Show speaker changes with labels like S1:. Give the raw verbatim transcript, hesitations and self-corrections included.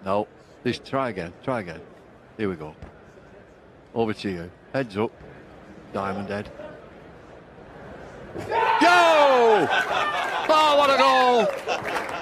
S1: No. Just try again. Try again. Here we go. Over to you. Heads up. Diamond head. Go! Oh, what a goal!